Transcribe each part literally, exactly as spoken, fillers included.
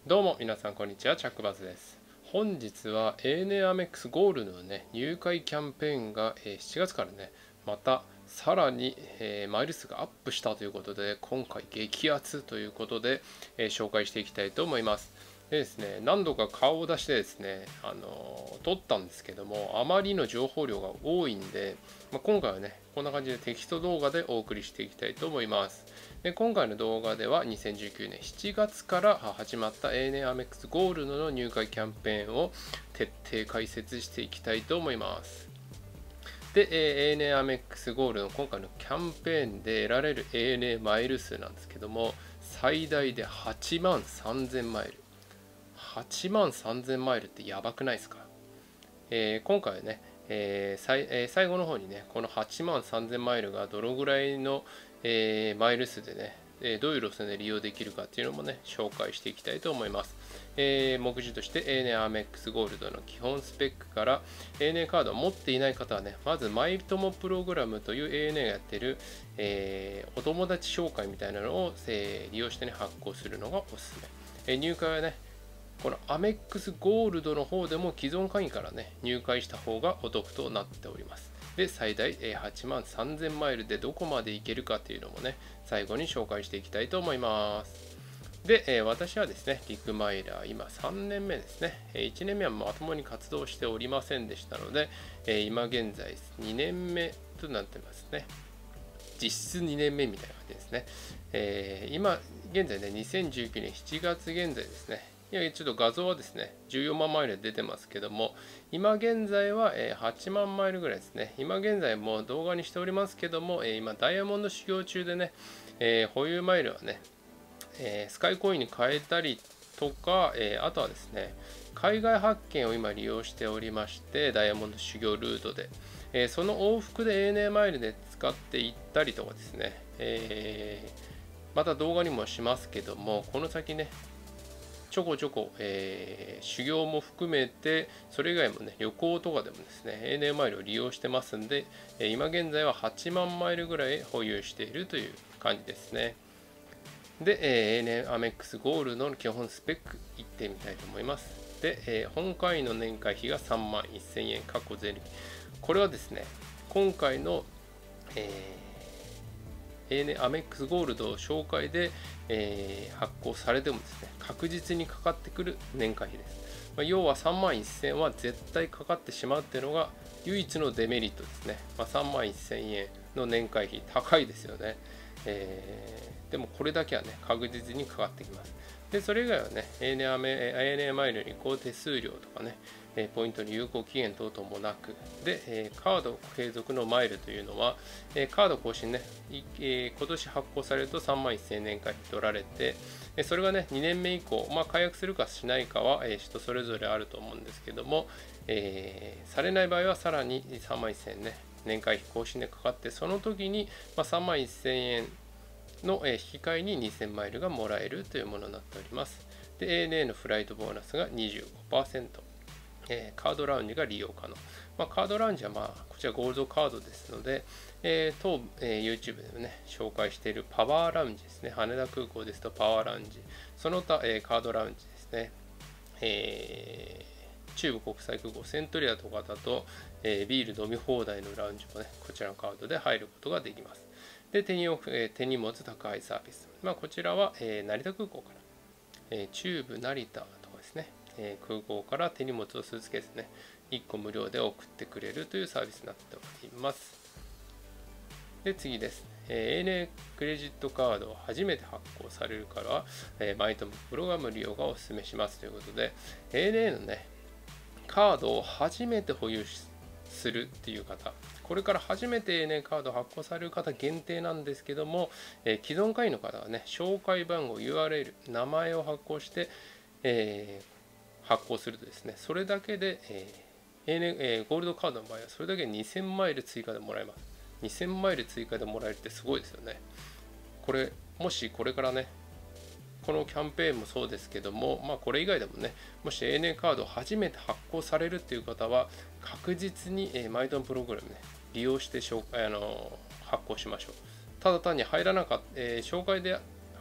どうも皆さんこんにちは、チャックバズです。本日は エーエヌエー アメックスゴールドのね入会キャンペーンがしちがつからねまたさらにマイル数がアップしたということで、今回激アツということで紹介していきたいと思います。でですね、何度か顔を出してですね、あの撮ったんですけども、あまりの情報量が多いんで、まあ、今回はねこんな感じでテキスト動画でお送りしていきたいと思います。で今回の動画ではにせんじゅうきゅうねんしちがつから始まった エーエヌエー アメックスゴールドの入会キャンペーンを徹底解説していきたいと思います。で、エーエヌエー アメックスゴールドの今回のキャンペーンで得られる エーエヌエー マイル数なんですけども、最大ではちまんさんぜんマイル。はちまんさんぜんマイルってやばくないですか？えー、今回はね、えー最えー、最後の方にね、このはちまんさんぜんマイルがどのぐらいの、えー、マイル数でね、えー、どういう路線で利用できるかっていうのもね、紹介していきたいと思います。えー、目次として エーエヌエー アメックスゴールドの基本スペックから エーエヌエー カードを持っていない方はね、まずマイル友プログラムという エーエヌエー がやってる、えー、お友達紹介みたいなのを、えー、利用してね、発行するのがおすすめ。えー、入会はね、このアメックスゴールドの方でも既存会員からね入会した方がお得となっております。で、最大はちまんさんぜんマイルでどこまでいけるかっていうのもね、最後に紹介していきたいと思います。で、私はですね、リクマイラー、今さんねんめですね。いちねんめはまともに活動しておりませんでしたので、今現在にねんめとなってますね。実質にねんめみたいな感じですね。えー、今現在ね、にせんじゅうきゅうねんしちがつ現在ですね。いやちょっと画像はですね、じゅうよんまんマイル出てますけども、今現在ははちまんマイルぐらいですね。今現在も動画にしておりますけども、今ダイヤモンド修行中でね、えー、保有マイルはね、えー、スカイコインに変えたりとか、えー、あとはですね、海外発券を今利用しておりまして、ダイヤモンド修行ルートで、えー、その往復で エーエヌエー マイルで使っていったりとかですね、えー、また動画にもしますけども、この先ね、ちょこちょこ、えー、修行も含めて、それ以外もね、旅行とかでもですね、エーエヌエー マイルを利用してますんで、今現在ははちまんマイルぐらい保有しているという感じですね。で、エーエヌエー アメックスゴールドの基本スペックいってみたいと思います。で、えー、本会員の年会費がさんまんせんえん、過去税抜き。これはですね、今回の、えー、エーエヌエー アメックスゴールド紹介で、えー、発行されてもですね、確実にかかってくる年会費です。まあ、要はさんまんせんえんは絶対かかってしまうっていうのが唯一のデメリットですね。まあ、さんまんせんえんの年会費、高いですよね。えー、でもこれだけはね、確実にかかってきます。で、それ以外はね、エーエヌエー マイルに高手数料とかね、ポイントの有効期限等々もなく、で、カード継続のマイルというのは、カード更新ね、今年発行されるとさんまんせんえん年会費取られて、それがね、にねんめ以降、まあ、解約するかしないかは人それぞれあると思うんですけども、えー、されない場合はさらにさんまんせんえんね、年会費更新でかかって、その時にさんまんせんえんの引き換えににせんマイルがもらえるというものになっております。で、エーエヌエー のフライトボーナスが にじゅうごパーセント、えー、カードラウンジが利用可能。まあ、カードラウンジはまあこちらゴールドカードですので、えー、当、えー、YouTube でもね紹介しているパワーラウンジですね。羽田空港ですとパワーラウンジ、その他、えー、カードラウンジですね。えー、中部国際空港セントリアとかだと、えー、ビール飲み放題のラウンジもね、こちらのカードで入ることができます。で、手に、えー、手荷物宅配サービス。まあ、こちらは、えー、成田空港から、えー、中部成田とかですね、えー、空港から手荷物をスーツケースね、いっこ無料で送ってくれるというサービスになっております。で、次です。エーエヌエー クレジットカードを初めて発行されるからは、えー、マイトムプログラム利用がお勧めしますということで、エーエヌエー のね、カードを初めて保有するっていう方、これから初めて エーエヌエー カード発行される方限定なんですけども、えー、既存会員の方はね、紹介番号、ユーアールエル、名前を発行して、えー、発行するとですね、それだけで、えーエーエヌエー、ゴールドカードの場合はそれだけでにせんマイル追加でもらえます。にせんマイル追加でもらえるってすごいですよね。これ、もしこれからね、このキャンペーンもそうですけども、まあ、これ以外でもね、もし エーエヌエー カードを初めて発行されるっていう方は、確実にマイトンプログラムね、利用して紹介あの発行しましょう。ただ単に入らなかった、えー、紹介で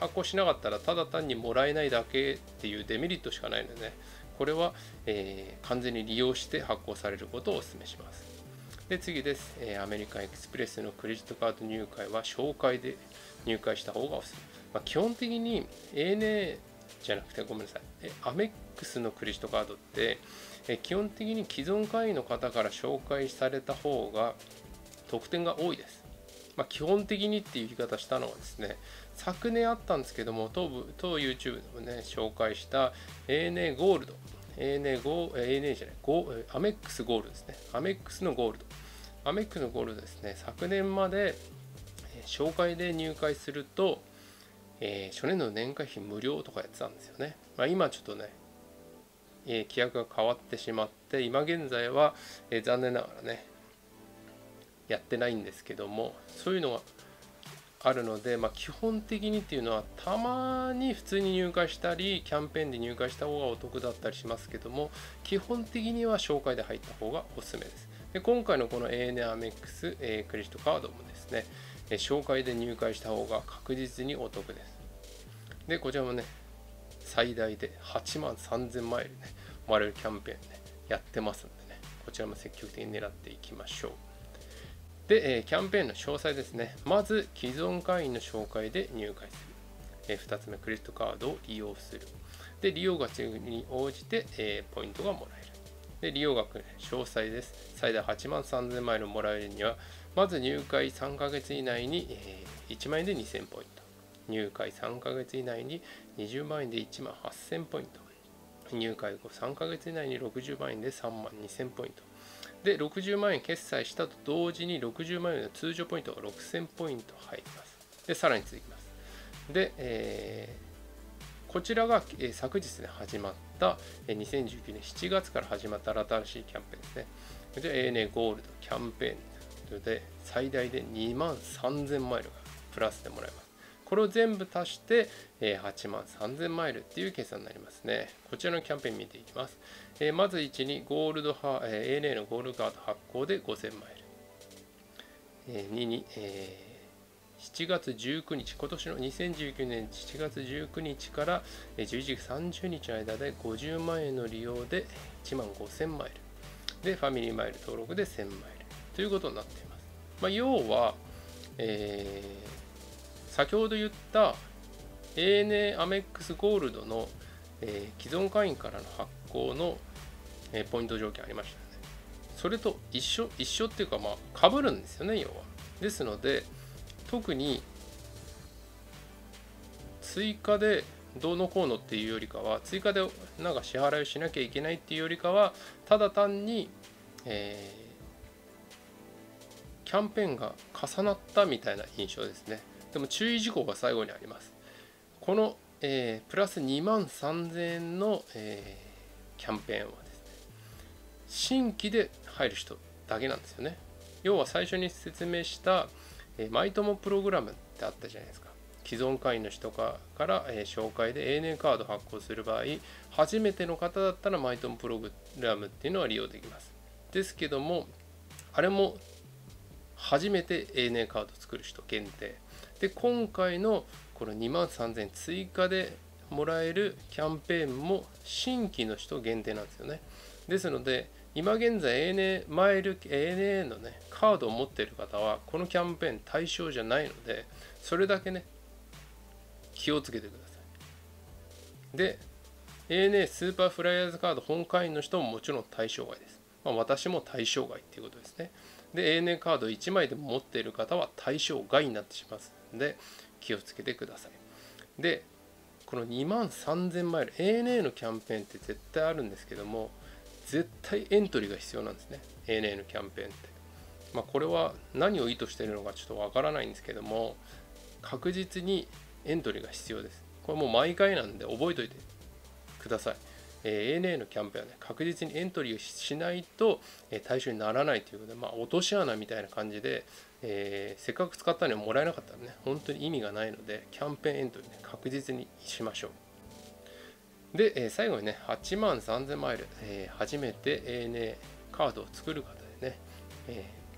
発行しなかったらただ単にもらえないだけっていうデメリットしかないので、ね、これは、えー、完全に利用して発行されることをお勧めします。で次です、えー、アメリカンエクスプレスのクレジットカード入会は紹介で入会した方がおすすめ。まあ、基本的に エーエヌエー じゃなくてごめんなさい、えアメックスのクレジットカードって、えー、基本的に既存会員の方から紹介された方が得点が多いです。まあ、基本的にっていう言い方したのはですね、昨年あったんですけども、当部当 YouTube でもね、紹介した エーエヌエー ゴールド、エーエヌエー ゴー、エーエヌエー じゃない、ゴアメックスゴールドですね。アメックスのゴールド。アメックスのゴールドですね、昨年まで紹介で入会すると、えー、初年度の年会費無料とかやってたんですよね。まあ、今ちょっとね、えー、規約が変わってしまって、今現在は、えー、残念ながらね、やってないんですけども、そういうのがあるので、まあ、基本的にっていうのはたまに普通に入会したりキャンペーンで入会した方がお得だったりしますけども、基本的には紹介で入った方がおすすめです。で今回のこの エーエヌエー アメックス、えー、クレジットカードもですね、えー、紹介で入会した方が確実にお得です。でこちらもね、最大ではちまんさんぜんマイルねもらえるキャンペーンねやってますんでね、こちらも積極的に狙っていきましょう。で、えー、キャンペーンの詳細ですね。まず、既存会員の紹介で入会する。えー、ふたつめ、クレジットカードを利用する。で、利用額に応じて、えー、ポイントがもらえる。で、利用額、ね、詳細です。最大はちまんさんぜんマイルもらえるには、まず入会さんかげつ以内に、えー、いちまんえんでにせんポイント。入会さんかげつ以内ににじゅうまんえんでいちまんはっせんポイント。入会後さんかげつ以内にろくじゅうまんえんでさんまんにせんポイント。で、ろくじゅうまんえん決済したと同時にろくじゅうまんえんの通常ポイントがろくせんポイント入ります。で、さらに続きます。で、えー、こちらが、えー、昨日ね、始まった、えー、にせんじゅうきゅうねんしちがつから始まった新しいキャンペーンですね。で、エーエヌエー ゴールドキャンペーンということで、最大でにまんさんぜんマイルがプラスでもらえます。これを全部足してはちまんさんぜんマイルっていう計算になりますね。こちらのキャンペーン見ていきます。まずいちにゴールド エーエヌエー のゴールドカード発行でごせんマイル。ににしちがつじゅうくにち、今年のにせんじゅうきゅうねんしちがつじゅうくにちからじゅういちがつさんじゅうにちの間でごじゅうまんえんの利用でいちまんごせんマイル。で、ファミリーマイル登録でせんマイルということになっています。まあ、要は、えー先ほど言った エーエヌエー アメックスゴールドの、えー、既存会員からの発行の、えー、ポイント条件ありましたね。それと一緒、一緒っていうか、まあ、被るんですよね、要は。ですので、特に追加でどうのこうのっていうよりかは、追加でなんか支払いをしなきゃいけないっていうよりかは、ただ単に、えー、キャンペーンが重なったみたいな印象ですね。でも注意事項が最後にあります。この、えー、プラスにまんさんぜんえんの、えー、キャンペーンはですね、新規で入る人だけなんですよね。要は最初に説明した、えー、マイトモプログラムってあったじゃないですか。既存会員の人から、えー、紹介で エーエヌエー カード発行する場合、初めての方だったらマイトモプログラムっていうのは利用できます。ですけども、あれも初めて エーエヌエー カード作る人限定。で今回のこのにまんさんぜんえん追加でもらえるキャンペーンも新規の人限定なんですよね。ですので今現在 エーエヌエー マイル エーエヌエー のねカードを持っている方はこのキャンペーン対象じゃないので、それだけね気をつけてください。で エーエヌエー スーパーフライヤーズカード本会員の人ももちろん対象外です。まあ、私も対象外っていうことですね。で エーエヌエー カードいちまいでも持っている方は対象外になってしまいますので気をつけてください。でこのにまんさんぜんマイル エーエヌエー のキャンペーンって絶対あるんですけども、絶対エントリーが必要なんですね、 エーエヌエー のキャンペーンって。まあこれは何を意図しているのかちょっとわからないんですけども、確実にエントリーが必要です。これもう毎回なんで覚えておいてください。エーエヌエー のキャンペーンはね、確実にエントリーをしないと対象にならないということで、まあ、落とし穴みたいな感じで、えー、せっかく使ったのにもらえなかったらね、本当に意味がないので、キャンペーンエントリーね、確実にしましょう。で、最後にね、はちまんさんぜんマイル、えー、初めて エーエヌエー カードを作る方でね、えー、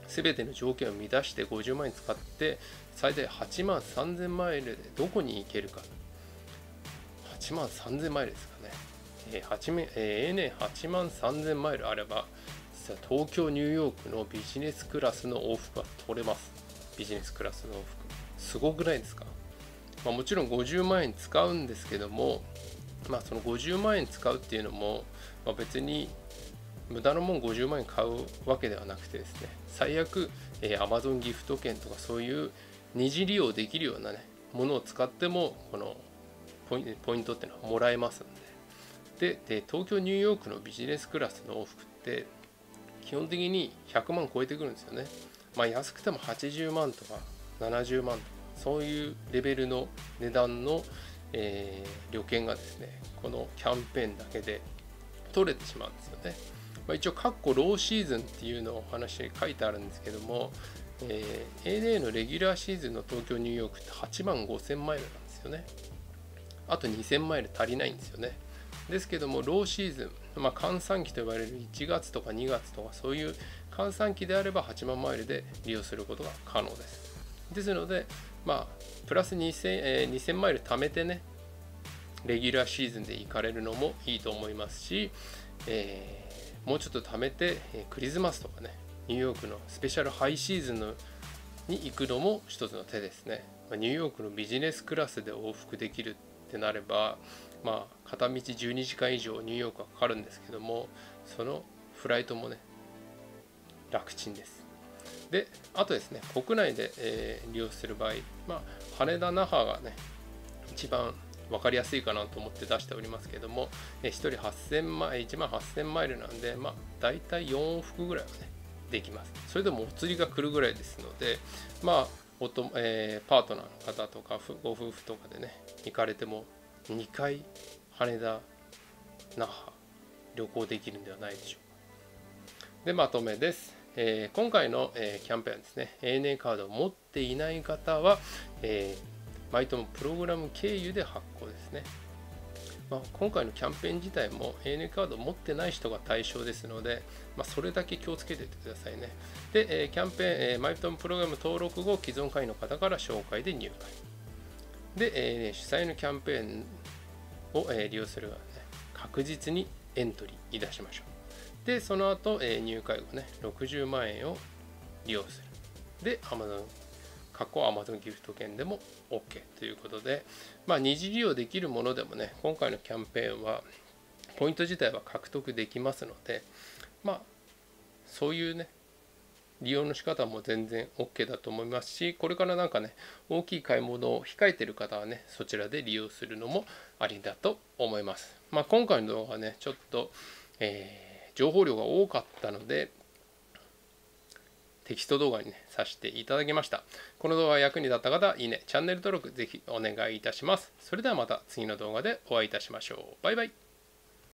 全ての条件を満たしてごじゅうまん円使って最大はちまんさんぜんマイルでどこに行けるか。はちまんさんぜんマイルですかね。えー、8名えー、エーエヌエーはちまんさんぜんマイルあれば実は東京ニューヨークのビジネスクラスの往復は取れます。ビジネスクラスの往復すごくないですか。まあ、もちろんごじゅうまん円使うんですけども、まあ、そのごじゅうまん円使うっていうのも、まあ、別に無駄なもんごじゅうまん円買うわけではなくてですね、最悪、えー、Amazon ギフト券とかそういう二次利用できるようなねものを使ってもこのポイント、ポイントっていうのはもらえますので、で、で東京ニューヨークのビジネスクラスの往復って基本的にひゃくまん超えてくるんですよね。まあ安くてもはちじゅうまんとかななじゅうまんとかそういうレベルの値段の、えー、旅券がですねこのキャンペーンだけで取れてしまうんですよね。まあ、一応カッコローシーズンっていうのをお話書いてあるんですけども、えー、エーエヌエー のレギュラーシーズンの東京ニューヨークってはちまんごせんマイルなんですよね。あとにせんマイル足りないんですよね。ですけどもローシーズン、まあ、換算期と呼ばれるいちがつとかにがつとかそういう換算期であればはちまんマイルで利用することが可能です。ですので、まあ、プラスにせん、えー、にせんマイル貯めてねレギュラーシーズンで行かれるのもいいと思いますし、えー、もうちょっと貯めてクリスマスとかねニューヨークのスペシャルハイシーズンのに行くのも一つの手ですね。ニューヨークのビジネスクラスで往復できるってなれば、まあ、片道じゅうにじかん以上ニューヨークはかかるんですけども、そのフライトもね楽ちんです。で、あとですね、国内で、えー、利用する場合、まあ、羽田那覇がね一番分かりやすいかなと思って出しておりますけども、ひとりはっせんマイル、いちまんはっせんマイルなんで、まあ、だいたいよん往復ぐらいはねできます。それでもお釣りが来るぐらいですので、まあおと、えー、パートナーの方とかご夫婦とかでね行かれてもにかい羽田那覇旅行できるんではないでしょうか。でまとめです。えー、今回の、えー、キャンペーンですね、エーエヌエー カードを持っていない方は、えー、マイトモプログラム経由で発行ですね。まあ、今回のキャンペーン自体も エーエヌエー カードを持ってない人が対象ですので、まあ、それだけ気をつけておいてくださいね。で、えー、キャンペーン、えー、マイトモプログラム登録後、既存会員の方から紹介で入会。で、えー、主催のキャンペーンを、えー、利用するのは、ね、確実にエントリーいたしましょう。で、その後、えー、入会後ね、ろくじゅうまんえんを利用する。で、Amazon、過去 Amazon ギフト券でも OK ということで、まあ、二次利用できるものでもね、今回のキャンペーンは、ポイント自体は獲得できますので、まあ、そういうね、利用の仕方も全然 OK だと思いますし、これからなんかね、大きい買い物を控えている方はね、そちらで利用するのもありだと思います。まあ、今回の動画はね、ちょっと、えー情報量が多かったのでテキスト動画に、ね、させていただきました。この動画が役に立った方、いいね、チャンネル登録ぜひお願いいたします。それではまた次の動画でお会いいたしましょう。バイバイ。